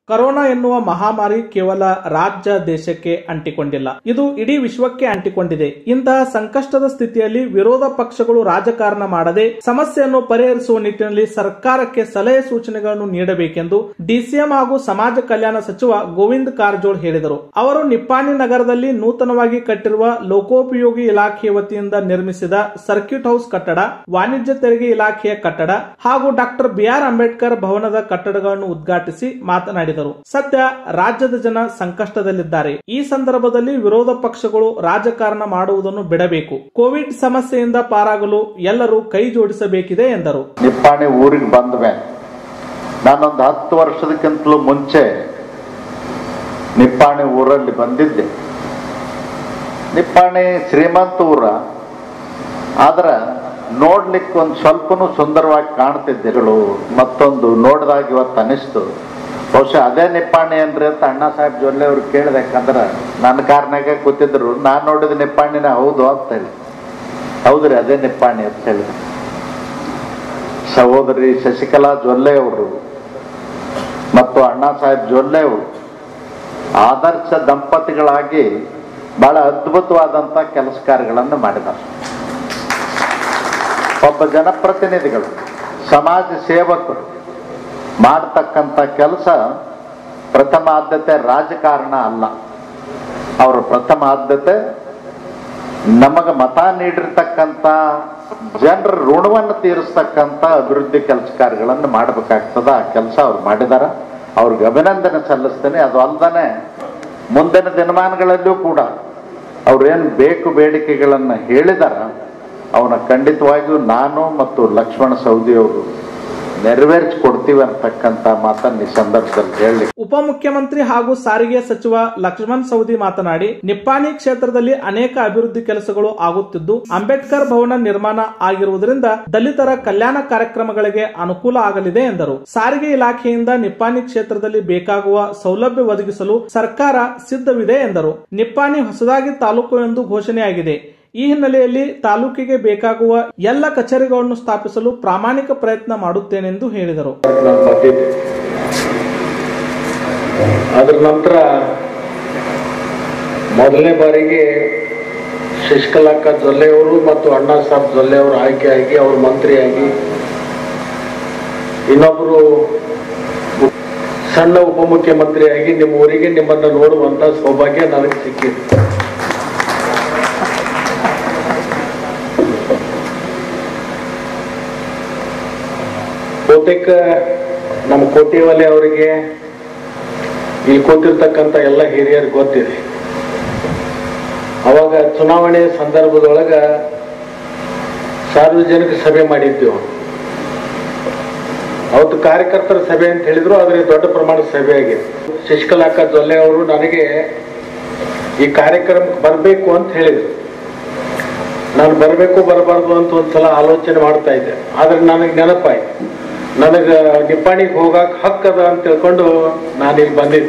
Corona ಎನ್ನುವ ಮಹಾಮಾರಿ ಕೇವಲ ರಾಜ್ಯ ದೇಶಕ್ಕೆ ಅಂಟಿಕೊಂಡಿಲ್ಲ, ಇದು ಇಡೀ ವಿಶ್ವಕ್ಕೆ ಅಂಟಿಕೊಂಡಿದೆ. ಇಂತಹ ಸಂಕಷ್ಟದ ಸ್ಥಿತಿಯಲ್ಲಿ ವಿರೋಧ ಪಕ್ಷಗಳು ರಾಜಕಾರಣ ಮಾಡದೆ ಸಮಸ್ಯೆಯನ್ನು ಪರಿಹರಿಸುವ ನಿಟ್ಟಿನಲ್ಲಿ ಸರ್ಕಾರಕ್ಕೆ ಸಲಹೆ ಸೂಚನೆಗಳನ್ನು ನೀಡಬೇಕೆಂದು ಡಿಸಿಎಂ ಹಾಗೂ ಸಮಾಜ ಕಲ್ಯಾಣ ಸಚಿವ ಗೋವಿಂದ ಕಾರಜೋಳ ಹೇಳಿದರು. ಅವರು ನಿಪ್ಪಾಣಿ ನಗರದಲ್ಲಿ ನೂತನವಾಗಿ ಕಟ್ಟಿರುವ ಲೋಕೋಪಯೋಗಿ ಇಲಾಖೆಯ ವತಿಯಿಂದ ನಿರ್ಮಿಸಿದ ಸರ್ಕ್ಯೂಟ್ ಹೌಸ್ ಕಟ್ಟಡ, ವಾಣಿಜ್ಯ ತೆರಿಗೆ ಇಲಾಖೆಯ ಕಟ್ಟಡ ಹಾಗೂ ಡಾಕ್ಟರ್ ಬಿಆರ್ ಅಂಬೇಡ್ಕರ್ ಭವನದ ಕಟ್ಟಡಗಳನ್ನು ಉದ್ಘಾಟಿಸಿ ಮಾತನಾಡಿದರು. ಸದ್ಯ ರಾಜ್ಯದ ಜನ ಸಂಕಷ್ಟದಲ್ಲಿದ್ದಾರೆ. ಈ ಸಂದರ್ಭದಲ್ಲಿ ವಿರೋಧ ಪಕ್ಷಗಳು ರಾಜಕಾರಣ ಮಾಡುವುದನ್ನು ಬಿಡಬೇಕು. ಕೋವಿಡ್ ಸಮಸ್ಯೆಯಿಂದ ಪಾರಾಗಲು ಎಲ್ಲರೂ ಕೈ ಜೋಡಿಸಬೇಕಿದೆ ಎಂದರು. ನಿಪ್ಪಾಣಿ ಊರಿಗೆ ಬಂದ ಮೇಲೆ ನಾನೊಂದು 10 ವರ್ಷದಕ್ಕಿಂತಲೂ ಮುಂಚೆ ನಿಪ್ಪಾಣಿ ಊರಲ್ಲಿ ಬಂದಿದ್ದೆ. ನಿಪ್ಪಾಣಿ ಶ್ರೀಮಂತ ಊರ, ಆದ್ರೆ ನೋಡ್ಲಿಕ್ಕೆ ಒಂದು ಸ್ವಲ್ಪನೂ ಸುಂದರವಾಗಿ ಕಾಣ್ತಿದ್ದೆಗಳು. ಮತ್ತೊಂದು ನೋಡಿದಾಗ ಇವತ್ತು ಅನಿಸ್ತು, ಬಹುಶಃ ಅದೇ ನಿಪ್ಪಾಣಿ ಏನ್ರಿ ಅಂತ ಅಣ್ಣಾ ಸಾಹೇಬ್ ಜೊಲ್ಲೆ ಅವ್ರು ಕೇಳಿದೆ. ಯಾಕಂದ್ರೆ ನನ್ನ ಕಾರ್ನಾಗೆ ಕೂತಿದ್ರು, ನಾನು ನೋಡಿದ ನಿಪ್ಪಾಣಿನ ಹೌದು ಅಂತ ಹೇಳಿ, ಹೌದ್ರಿ ಅದೇ ನಿಪ್ಪಾಣಿ ಅಂತ ಹೇಳಿ. ಸಹೋದರಿ ಶಶಿಕಲಾ ಜೊಲ್ಲೆ ಅವರು ಮತ್ತು ಅಣ್ಣಾ ಸಾಹೇಬ್ ಜೊಲ್ಲೆ ಅವರು ಆದರ್ಶ ದಂಪತಿಗಳಾಗಿ ಬಹಳ ಅದ್ಭುತವಾದಂತ ಕೆಲಸ ಕಾರ್ಯಗಳನ್ನು ಮಾಡಿದ್ದಾರೆ. ಒಬ್ಬ ಜನಪ್ರತಿನಿಧಿಗಳು, ಸಮಾಜ ಸೇವಕರು ಮಾಡತಕ್ಕಂಥ ಕೆಲಸ ಪ್ರಥಮ ಆದ್ಯತೆ ರಾಜಕಾರಣ ಅಲ್ಲ. ಅವರ ಪ್ರಥಮ ಆದ್ಯತೆ ನಮಗೆ ಮತ ನೀಡಿರ್ತಕ್ಕಂಥ ಜನರ ಋಣವನ್ನು ತೀರಿಸ್ತಕ್ಕಂಥ ಅಭಿವೃದ್ಧಿ ಕೆಲಸ ಕಾರ್ಯಗಳನ್ನು ಮಾಡಬೇಕಾಗ್ತದ. ಆ ಕೆಲಸ ಅವ್ರು ಮಾಡಿದಾರ, ಅವ್ರಿಗೆ ಅಭಿನಂದನೆ ಸಲ್ಲಿಸ್ತೇನೆ. ಅದು ಅಲ್ಲದೆ ಮುಂದಿನ ದಿನಮಾನಗಳಲ್ಲೂ ಕೂಡ ಅವ್ರೇನು ಬೇಕು ಬೇಡಿಕೆಗಳನ್ನು ಹೇಳಿದಾರ ಅವನ ಖಂಡಿತವಾಗಿಯೂ ನಾನು ಮತ್ತು ಲಕ್ಷ್ಮಣ ಸವದಿ ಅವರು ನೆರವೇರಿಸಿಕೊಡ್ತೀವಿ ಅಂತಕ್ಕಂಥ ಮಾತನ್ನು ಈ ಸಂದರ್ಭದಲ್ಲಿ ಹೇಳಿ. ಉಪಮುಖ್ಯಮಂತ್ರಿ ಹಾಗೂ ಸಾರಿಗೆ ಸಚಿವ ಲಕ್ಷ್ಮಣ ಸವದಿ ಮಾತನಾಡಿ, ನಿಪ್ಪಾಣಿ ಕ್ಷೇತ್ರದಲ್ಲಿ ಅನೇಕ ಅಭಿವೃದ್ಧಿ ಕೆಲಸಗಳು ಆಗುತ್ತಿದ್ದು ಅಂಬೇಡ್ಕರ್ ಭವನ ನಿರ್ಮಾಣ ಆಗಿರುವುದರಿಂದ ದಲಿತರ ಕಲ್ಯಾಣ ಕಾರ್ಯಕ್ರಮಗಳಿಗೆ ಅನುಕೂಲ ಆಗಲಿದೆ ಎಂದರು. ಸಾರಿಗೆ ಇಲಾಖೆಯಿಂದ ನಿಪ್ಪಾಣಿ ಕ್ಷೇತ್ರದಲ್ಲಿ ಬೇಕಾಗುವ ಸೌಲಭ್ಯ ಒದಗಿಸಲು ಸರ್ಕಾರ ಸಿದ್ಧವಿದೆ ಎಂದರು. ನಿಪ್ಪಾಣಿ ಹೊಸದಾಗಿ ತಾಲೂಕು ಎಂದು ಘೋಷಣೆಯಾಗಿದೆ. ಈ ಹಿನ್ನೆಲೆಯಲ್ಲಿ ತಾಲೂಕಿಗೆ ಬೇಕಾಗುವ ಎಲ್ಲ ಕಚೇರಿಗಳನ್ನು ಸ್ಥಾಪಿಸಲು ಪ್ರಾಮಾಣಿಕ ಪ್ರಯತ್ನ ಮಾಡುತ್ತೇನೆಂದು ಹೇಳಿದರು. ಅದರ ನಂತರ ಮೊದಲನೇ ಬಾರಿಗೆ ಶಶಿಕಲಾಕ್ಕ ಜೊಲ್ಲೆ ಅವರು ಮತ್ತು ಅಣ್ಣಾ ಸಾಹೇಬ್ ಜೊಲ್ಲೆ ಅವರು ಆಯ್ಕೆಯಾಗಿ ಅವರು ಮಂತ್ರಿಯಾಗಿ, ಇನ್ನೊಬ್ಬರು ಸಣ್ಣ ಉಪಮುಖ್ಯಮಂತ್ರಿಯಾಗಿ ನಿಮ್ಮ ಊರಿಗೆ ನಿಮ್ಮನ್ನು ನೋಡುವಂತ ಸೌಭಾಗ್ಯ ನನಗೆ ಸಿಕ್ಕಿತ್ತು. ಬಹುತೇಕ ನಮ್ಮ ಕೋಟಿವಲೆ ಅವರಿಗೆ ಇಲ್ಲಿ ಕೂತಿರ್ತಕ್ಕಂಥ ಎಲ್ಲ ಹಿರಿಯರಿಗೆ ಗೊತ್ತಿದೆ. ಅವಾಗ ಚುನಾವಣೆ ಸಂದರ್ಭದೊಳಗ ಸಾರ್ವಜನಿಕ ಸಭೆ ಮಾಡಿದ್ದೇವೆ. ಅವತ್ತು ಕಾರ್ಯಕರ್ತರ ಸಭೆ ಅಂತ ಹೇಳಿದ್ರು, ಆದ್ರೆ ದೊಡ್ಡ ಪ್ರಮಾಣದ ಸಭೆ ಆಗಿದೆ. ಶಶಿಕಲಾಕ್ಕ ಜೊಲ್ಲೆ ಅವರು ನನಗೆ ಈ ಕಾರ್ಯಕ್ರಮಕ್ಕೆ ಬರಬೇಕು ಅಂತ ಹೇಳಿದ್ರು. ನಾನು ಬರಬೇಕು ಬರಬಾರ್ದು ಅಂತ ಒಂದ್ಸಲ ಆಲೋಚನೆ ಮಾಡ್ತಾ ಇದ್ದೆ. ಆದ್ರೆ ನನಗೆ ನೆನಪಾಯ್ತು, ನನಗೆ ನಿಪ್ಪಾಣಿಗೆ ಹೋಗಕ್ ಹಕ್ಕದ ಅಂತ ತಿಳ್ಕೊಂಡು ನಾನು ಇಲ್ಲಿ ಬಂದಿದ್ದೆ.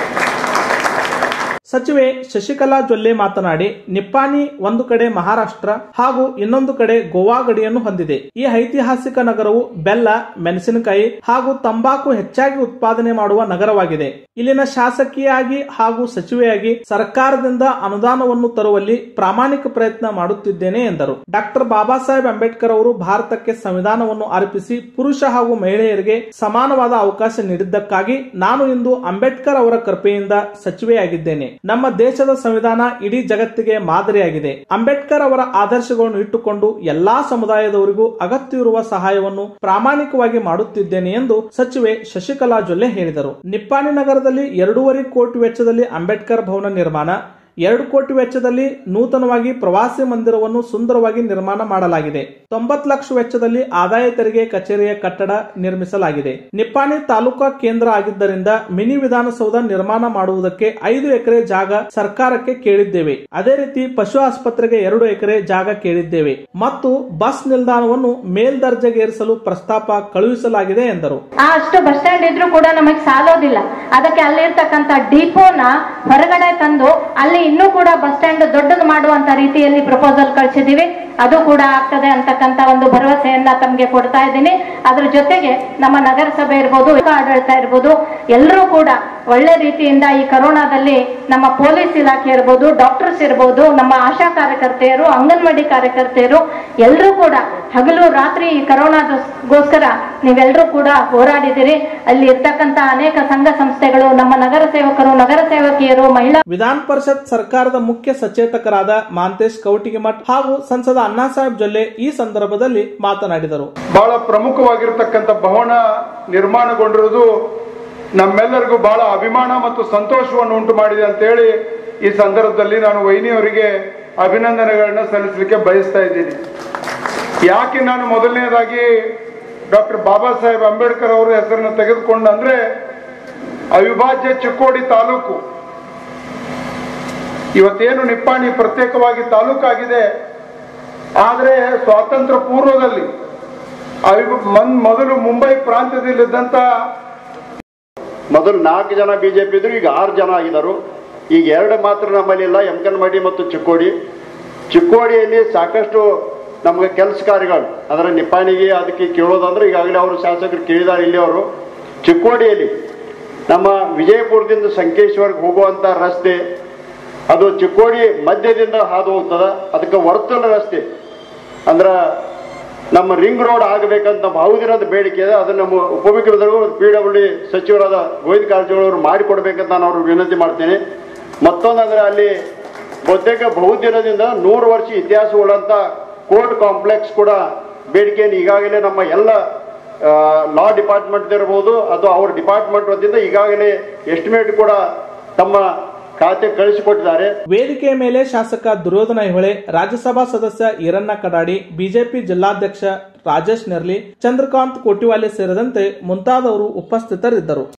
ಸಚಿವೆ ಶಶಿಕಲಾ ಜೊಲ್ಲೆ ಮಾತನಾಡಿ, ನಿಪ್ಪಾಣಿ ಒಂದು ಕಡೆ ಮಹಾರಾಷ್ಟ್ರ ಹಾಗೂ ಇನ್ನೊಂದು ಕಡೆ ಗೋವಾ ಗಡಿಯನ್ನು ಹೊಂದಿದೆ. ಈ ಐತಿಹಾಸಿಕ ನಗರವು ಬೆಲ್ಲ, ಮೆಣಸಿನಕಾಯಿ ಹಾಗೂ ತಂಬಾಕು ಹೆಚ್ಚಾಗಿ ಉತ್ಪಾದನೆ ಮಾಡುವ ನಗರವಾಗಿದೆ. ಇಲ್ಲಿನ ಶಾಸಕಿಯಾಗಿ ಹಾಗೂ ಸಚಿವೆಯಾಗಿ ಸರ್ಕಾರದಿಂದ ಅನುದಾನವನ್ನು ತರುವಲ್ಲಿ ಪ್ರಾಮಾಣಿಕ ಪ್ರಯತ್ನ ಮಾಡುತ್ತಿದ್ದೇನೆ ಎಂದರು. ಡಾಕ್ಟರ್ ಬಾಬಾ ಸಾಹೇಬ್ ಅಂಬೇಡ್ಕರ್ ಅವರು ಭಾರತಕ್ಕೆ ಸಂವಿಧಾನವನ್ನು ಅರ್ಪಿಸಿ ಪುರುಷ ಹಾಗೂ ಮಹಿಳೆಯರಿಗೆ ಸಮಾನವಾದ ಅವಕಾಶ ನೀಡಿದ್ದಕ್ಕಾಗಿ ನಾನು ಇಂದು ಅಂಬೇಡ್ಕರ್ ಅವರ ಕೃಪೆಯಿಂದ ಸಚಿವೆಯಾಗಿದ್ದೇನೆ. ನಮ್ಮ ದೇಶದ ಸಂವಿಧಾನ ಇಡೀ ಜಗತ್ತಿಗೆ ಮಾದರಿಯಾಗಿದೆ. ಅಂಬೇಡ್ಕರ್ ಅವರ ಆದರ್ಶಗಳನ್ನು ಇಟ್ಟುಕೊಂಡು ಎಲ್ಲಾ ಸಮುದಾಯದವರಿಗೂ ಅಗತ್ಯವಿರುವ ಸಹಾಯವನ್ನು ಪ್ರಾಮಾಣಿಕವಾಗಿ ಮಾಡುತ್ತಿದ್ದೇನೆ ಎಂದು ಸಚಿವೆ ಶಶಿಕಲಾ ಜೊಲ್ಲೆ ಹೇಳಿದರು. ನಿಪ್ಪಾಣಿ ನಗರದಲ್ಲಿ 2.5 ಕೋಟಿ ವೆಚ್ಚದಲ್ಲಿ ಅಂಬೇಡ್ಕರ್ ಭವನ ನಿರ್ಮಾಣ, 2 ಕೋಟಿ ವೆಚ್ಚದಲ್ಲಿ ನೂತನವಾಗಿ ಪ್ರವಾಸಿ ಮಂದಿರವನ್ನು ಸುಂದರವಾಗಿ ನಿರ್ಮಾಣ ಮಾಡಲಾಗಿದೆ. 90 ಲಕ್ಷ ವೆಚ್ಚದಲ್ಲಿ ಆದಾಯ ತೆರಿಗೆ ಕಚೇರಿಯ ಕಟ್ಟಡ ನಿರ್ಮಿಸಲಾಗಿದೆ. ನಿಪ್ಪಾಣಿ ತಾಲೂಕಾ ಕೇಂದ್ರ ಆಗಿದ್ದರಿಂದ ಮಿನಿ ವಿಧಾನಸೌಧ ನಿರ್ಮಾಣ ಮಾಡುವುದಕ್ಕೆ 5 ಎಕರೆ ಜಾಗ ಸರ್ಕಾರಕ್ಕೆ ಕೇಳಿದ್ದೇವೆ. ಅದೇ ರೀತಿ ಪಶು ಆಸ್ಪತ್ರೆಗೆ 2 ಎಕರೆ ಜಾಗ ಕೇಳಿದ್ದೇವೆ ಮತ್ತು ಬಸ್ ನಿಲ್ದಾಣವನ್ನು ಮೇಲ್ದರ್ಜೆಗೇರಿಸಲು ಪ್ರಸ್ತಾಪ ಕಳುಹಿಸಲಾಗಿದೆ ಎಂದರು. ಅಷ್ಟು ಬಸ್ ಸ್ಟ್ಯಾಂಡ್ ಇದ್ರೂ ಕೂಡ ನಮಗೆ ಸಾಲೋದಿಲ್ಲ. ಅದಕ್ಕೆ ಅಲ್ಲಿರ್ತಕ್ಕಂಥ ಡಿಪೋನ ಹೊರಗಡೆ ತಂದು ಅಲ್ಲಿ ಇನ್ನೂ ಕೂಡ ಬಸ್ ಸ್ಟ್ಯಾಂಡ್ ದೊಡ್ಡದು ಮಾಡುವಂತ ರೀತಿಯಲ್ಲಿ ಪ್ರಪೋಸಲ್ ಕಳಿಸಿದೀವಿ. ಅದು ಕೂಡ ಆಗ್ತದೆ ಅಂತಕ್ಕಂತ ಒಂದು ಭರವಸೆಯನ್ನ ತಮ್ಗೆ ಕೊಡ್ತಾ ಇದ್ದೀನಿ. ಅದ್ರ ಜೊತೆಗೆ ನಮ್ಮ ನಗರಸಭೆ ಇರ್ಬೋದು, ಆಡಳಿತ ಇರ್ಬೋದು, ಎಲ್ಲರೂ ಕೂಡ ಒಳ್ಳೆ ರೀತಿಯಿಂದ ಈ ಕರೋನಾದಲ್ಲಿ ನಮ್ಮ ಪೊಲೀಸ್ ಇಲಾಖೆ ಇರ್ಬೋದು, ಡಾಕ್ಟರ್ಸ್ ಇರ್ಬೋದು, ನಮ್ಮ ಆಶಾ ಕಾರ್ಯಕರ್ತೆಯರು, ಅಂಗನವಾಡಿ ಕಾರ್ಯಕರ್ತೆಯರು ಎಲ್ಲರೂ ಕೂಡ ಹಗಲು ರಾತ್ರಿ ಈ ಕರೋನಾಗೋಸ್ಕರ ನೀವೆಲ್ಲರೂ ಕೂಡ ಹೋರಾಡಿದಿರಿ. ಅಲ್ಲಿ ಇರ್ತಕ್ಕಂತ ಅನೇಕ ಸಂಘ ಸಂಸ್ಥೆಗಳು, ನಮ್ಮ ನಗರ ಸೇವಕರು, ನಗರ ಸೇವಕಿಯರು, ಮಹಿಳಾ ವಿಧಾನ ಪರಿಷತ್ ಸರ್ಕಾರದ ಮುಖ್ಯ ಸಚೇತಕರಾದ ಮಹಾಂತೇಶ್ ಕವಟಿಗಿಮಠ್ ಹಾಗೂ ಸಂಸದ ಅಣ್ಣಾಸಾಹೇಬ್ ಜೊಲ್ಲೆ ಈ ಸಂದರ್ಭದಲ್ಲಿ ಮಾತನಾಡಿದರು. ಬಹಳ ಪ್ರಮುಖವಾಗಿರತಕ್ಕಂಥ ಭವನ ನಿರ್ಮಾಣಗೊಂಡಿರುವುದು ನಮ್ಮೆಲ್ಲರಿಗೂ ಬಹಳ ಅಭಿಮಾನ ಮತ್ತು ಸಂತೋಷವನ್ನು ಉಂಟು ಮಾಡಿದೆ ಅಂತ ಹೇಳಿ ಈ ಸಂದರ್ಭದಲ್ಲಿ ನಾನು ವೈನಿಯವರಿಗೆ ಅಭಿನಂದನೆಗಳನ್ನ ಸಲ್ಲಿಸಲಿಕ್ಕೆ ಬಯಸ್ತಾ ಇದ್ದೀನಿ. ಯಾಕೆ ನಾನು ಮೊದಲನೇದಾಗಿ ಡಾಕ್ಟರ್ ಬಾಬಾ ಸಾಹೇಬ್ ಅಂಬೇಡ್ಕರ್ ಅವರ ಹೆಸರನ್ನು ತೆಗೆದುಕೊಂಡಂದ್ರೆ, ಅವಿಭಾಜ್ಯ ಚಿಕ್ಕೋಡಿ ತಾಲೂಕು ಇವತ್ತೇನು ನಿಪ್ಪಾಣಿ ಪ್ರತ್ಯೇಕವಾಗಿ ತಾಲೂಕಾಗಿದೆ, ಆದರೆ ಸ್ವಾತಂತ್ರ್ಯ ಪೂರ್ವದಲ್ಲಿ ಮೊದಲು ಮುಂಬೈ ಪ್ರಾಂತ್ಯದಲ್ಲಿದ್ದಂತ ಮೊದಲು 4 ಜನ ಬಿಜೆಪಿ ಇದ್ರು, ಈಗ 6 ಜನ ಆಗಿದ್ದಾರೆ. ಈಗ 2 ಮಾತ್ರ ನಮ್ಮಲ್ಲಿ ಇಲ್ಲ, ಯಮಕನಮಡಿ ಮತ್ತು ಚಿಕ್ಕೋಡಿಯಲ್ಲಿ ಸಾಕಷ್ಟು ನಮಗೆ ಕೆಲಸ ಕಾರ್ಯಗಳು, ಅದರ ನಿಪ್ಪಾಣಿಗೆ ಅದಕ್ಕೆ ಕೇಳೋದಂದ್ರೆ ಈಗಾಗಲೇ ಅವರು ಶಾಸಕರು ಕೇಳಿದ್ದಾರೆ. ಇಲ್ಲಿ ಅವರು ಚಿಕ್ಕೋಡಿಯಲ್ಲಿ ನಮ್ಮ ವಿಜಯಪುರದಿಂದ ಸಂಕೇಶ್ವರ್ಗೆ ಹೋಗುವಂತ ರಸ್ತೆ, ಅದು ಚಿಕ್ಕೋಡಿ ಮಧ್ಯದಿಂದ ಹಾದು ಹೋಗ್ತದ, ಅದಕ್ಕೆ ವರ್ತುಲ ರಸ್ತೆ ಅಂದ್ರೆ ನಮ್ಮ ರಿಂಗ್ ರೋಡ್ ಆಗಬೇಕಂತ ಬಹುದಿನದ ಬೇಡಿಕೆ ಇದೆ. ಅದನ್ನು ನಮ್ಮ ಉಪಮುಖ್ಯಮಂತ್ರಿಗಳು PWD ಸಚಿವರಾದ ಗೋವಿಂದ ಕಾರಜೋಳ ಅವರು ಮಾಡಿಕೊಡ್ಬೇಕಂತ ನಾನು ಅವ್ರಿಗೆ ವಿನಂತಿ ಮಾಡ್ತೀನಿ. ಮತ್ತೊಂದಂದ್ರೆ ಅಲ್ಲಿ ಬಹುತೇಕ ಬಹುದಿನದಿಂದ 100 ವರ್ಷ ಇತಿಹಾಸವುಳ್ಳಂತ ಕೋರ್ಟ್ ಕಾಂಪ್ಲೆಕ್ಸ್ ಕೂಡ ಬೇಡಿಕೆಯನ್ನು ಈಗಾಗಲೇ ನಮ್ಮ ಎಲ್ಲ ಲಾ ಡಿಪಾರ್ಟ್ಮೆಂಟ್ ಇರಬಹುದು, ಅದು ಅವ್ರ ಡಿಪಾರ್ಟ್ಮೆಂಟ್ ವತಿಯಿಂದ ಈಗಾಗಲೇ ಎಸ್ಟಿಮೇಟ್ ಕೂಡ ತಮ್ಮ ಖಾತೆ ಕಳಿಸಿಕೊಟ್ಟಿದ್ದಾರೆ. ವೇದಿಕೆಯ ಮೇಲೆ ಶಾಸಕ ದುರ್ಯೋಧನ ಐಹೊಳೆ, ರಾಜ್ಯಸಭಾ ಸದಸ್ಯ ಈರಣ್ಣ ಕಡಾಡಿ, ಬಿಜೆಪಿ ಜಿಲ್ಲಾಧ್ಯಕ್ಷ ರಾಜೇಶ್ ನೆರ್ಲಿ, ಚಂದ್ರಕಾಂತ್ ಕೋಟಿವಾಲೆ ಸೇರಿದಂತೆ ಮುಂತಾದವರು ಉಪಸ್ಥಿತರಿದ್ದರು.